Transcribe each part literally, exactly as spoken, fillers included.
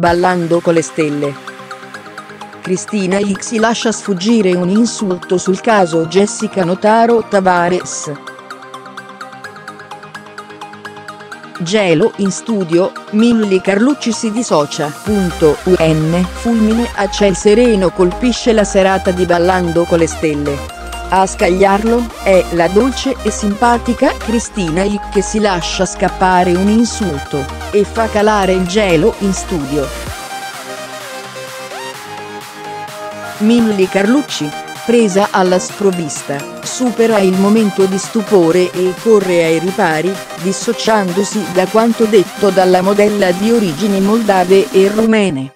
Ballando con le stelle. Cristina Ick si lascia sfuggire un insulto sul caso Jessica Notaro Tavares. Gelo in studio, Milly Carlucci si dissocia. Un fulmine a ciel sereno colpisce la serata di Ballando con le stelle. A scagliarlo è la dolce e simpatica Cristina Ick, che si lascia scappare un insulto e fa calare il gelo in studio. Milly Carlucci, presa alla sprovvista, supera il momento di stupore e corre ai ripari, dissociandosi da quanto detto dalla modella di origini moldave e rumene.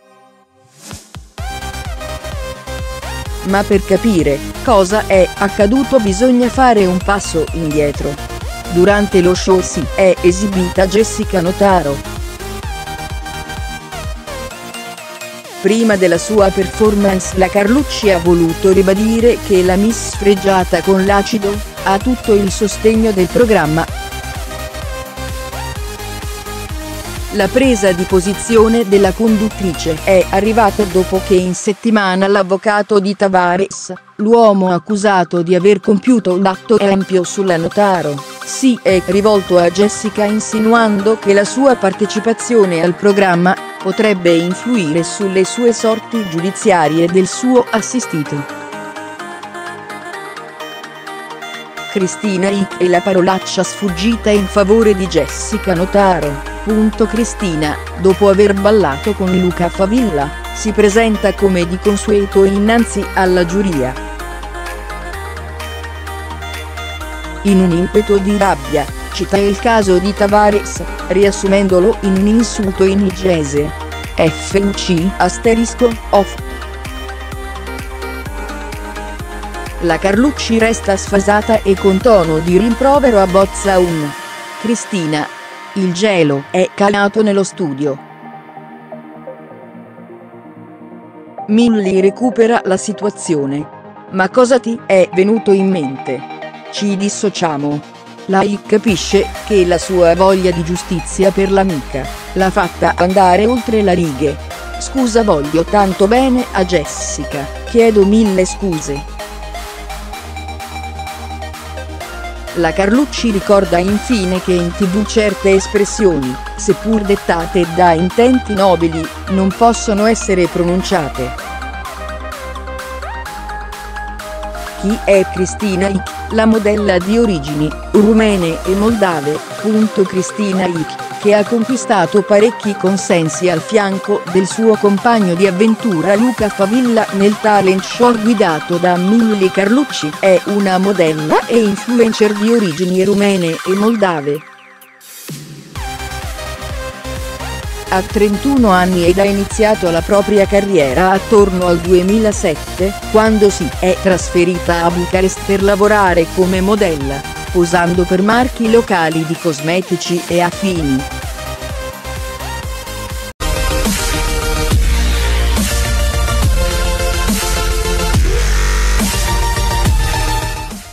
Ma per capire cosa è accaduto bisogna fare un passo indietro. Durante lo show si è esibita Jessica Notaro. Prima della sua performance la Carlucci ha voluto ribadire che la Miss Fregiata con l'acido ha tutto il sostegno del programma. La presa di posizione della conduttrice è arrivata dopo che in settimana l'avvocato di Tavares, l'uomo accusato di aver compiuto l'atto empio sulla Notaro, si è rivolto a Jessica insinuando che la sua partecipazione al programma potrebbe influire sulle sue sorti giudiziarie e del suo assistito. Cristina Ick e la parolaccia sfuggita in favore di Jessica Notaro. Cristina, dopo aver ballato con Luca Favilla, si presenta come di consueto innanzi alla giuria. In un impeto di rabbia, cita il caso di Tavares, riassumendolo in un insulto in igese. F U C asterisco off. La Carlucci resta sfasata e con tono di rimprovero abbozza un Cristina. Il gelo è calato nello studio. Milly recupera la situazione. Ma cosa ti è venuto in mente? Ci dissociamo. La Ick capisce che la sua voglia di giustizia per l'amica l'ha fatta andare oltre la righe. Scusa, voglio tanto bene a Jessica, chiedo mille scuse. La Carlucci ricorda infine che in tv certe espressioni, seppur dettate da intenti nobili, non possono essere pronunciate. Chi è Cristina Ick? La modella di origini rumene e moldave. Cristina Ick, che ha conquistato parecchi consensi al fianco del suo compagno di avventura Luca Favilla nel talent show guidato da Milly Carlucci, è una modella e influencer di origini rumene e moldave. Ha trentuno anni ed ha iniziato la propria carriera attorno al duemilasette, quando si è trasferita a Bucarest per lavorare come modella, posando per marchi locali di cosmetici e affini.